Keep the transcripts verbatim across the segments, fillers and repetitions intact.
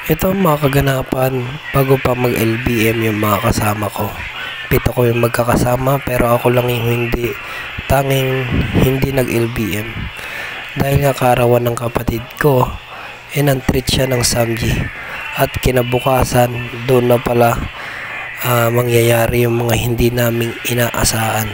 Ito ang mga kaganapan bago pa mag-L B M yung mga kasama ko. Pito ko yung magkakasama pero ako lang yung hindi, tanging hindi nag-L B M. Dahil nga kaarawan ng kapatid ko, eh nang-treat siya ng Samji. At kinabukasan, doon na pala uh, mangyayari yung mga hindi naming inaasahan.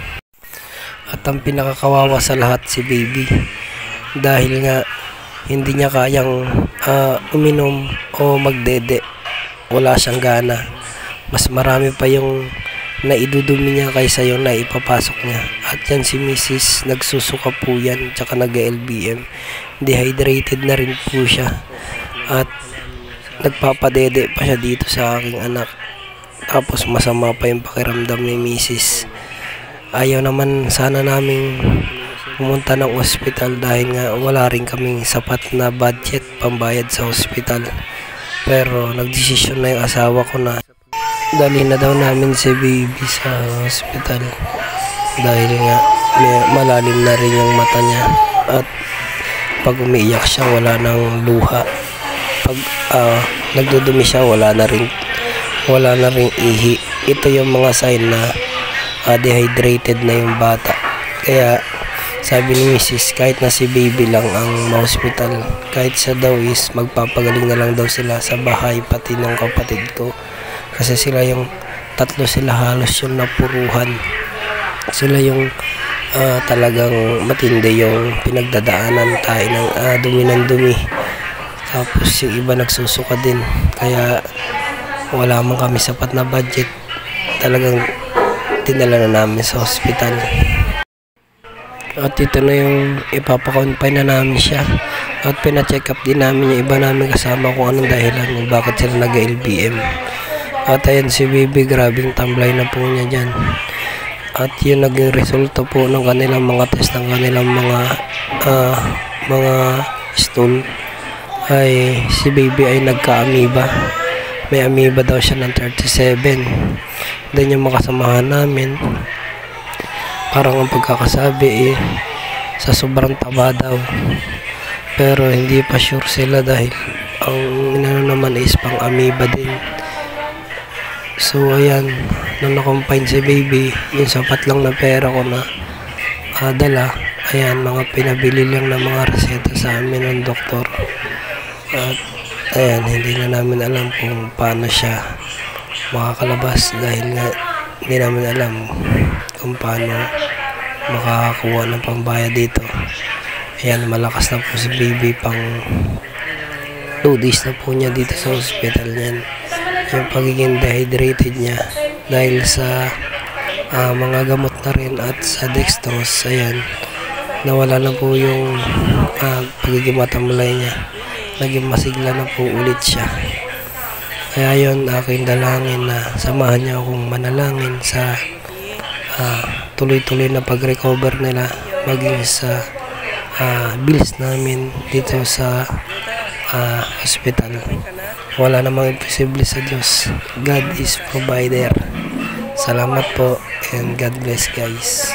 At ang pinakakawawa sa lahat si baby. Dahil nga hindi niya kayang uh, uminom o magdede, wala siyang gana. Mas marami pa yung naidudumi niya kaysa yung naipapasok niya. At yan si Missus nagsusuka po yan, tsaka nag-L B M, dehydrated na rin po siya at nagpapadede pa siya dito sa aking anak. Tapos masama pa yung pakiramdam ni Missus Ayaw naman sana naming pumunta ng ospital dahil nga wala rin kaming sapat na budget pambayad sa ospital. Pero nagdesisyon na yung asawa ko na dali na daw namin si baby sa ospital dahil nga may malalim na rin yung mata niya at pag umiiyak siya wala nang luha, pag uh, nagdudumi siya wala na rin wala na rin ihi. Ito yung mga sign na uh, dehydrated na yung bata. Kaya sabi ni Missus kahit na si baby lang ang ma-hospital, kahit siya daw is magpapagaling na lang daw sila sa bahay pati ng kapatid ko. Kasi sila yung tatlo sila halos yung napuruhan. Sila yung uh, talagang matindi yung pinagdadaanan tayo ng uh, dumi ng dumi. Tapos yung iba nagsusuka din. Kaya wala man kami sapat na budget. Talagang dinala na namin sa hospital. At ito na yung ipapakonfine na namin siya. At pina-check up din namin yung iba namin kasama kung anong dahilan kung bakit sila nag-L B M. At ayan si baby, grabing tamblay na po niya dyan. At yun naging resulta po ng kanilang mga test, ng kanilang mga uh, mga stool, ay si baby ay nagka-amoeba. May amoeba daw siya ng thirty-seven. Then yung makasamahan namin, parang ang pagkakasabi eh, sa sobrang taba daw. Pero hindi pa sure sila dahil ang inano naman is pang amoeba din. So ayan, nung na-confine si baby, yung sapat lang na pera ko na uh, dala, ayan, mga pinabili lang ng mga reseta sa amin ng doktor. At ayan, hindi na namin alam kung paano siya makakalabas dahil nga hindi namin alam kung paano makakakuha ng pambayad dito. Ayan, malakas na po si baby, pang two days na po niya dito sa hospital niyan. Yung pagiging dehydrated niya dahil sa uh, mga gamot na rin at sa dextrose, ayan, nawala na po yung uh, pagiging matamlay niya. Naging masigla na po ulit siya. Kaya yun, aking dalangin na samahan niya akong manalangin sa uh, tuloy-tuloy na pag-recover nila, maging sa uh, bills namin dito sa uh, hospital. Wala namang imposible sa Diyos. God is provider. Salamat po and God bless guys.